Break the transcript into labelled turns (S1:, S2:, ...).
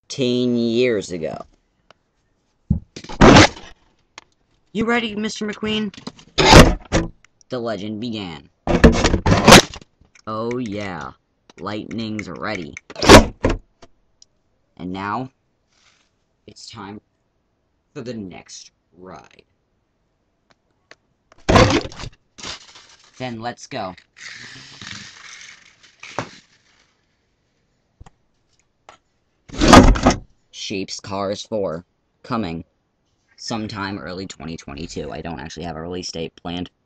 S1: 15 years ago. You ready, Mr. McQueen? The legend began. Oh yeah, Lightning's ready. And now, it's time for the next ride. Then let's go. Sheep's Cars 4, coming sometime early 2022. I don't actually have a release date planned.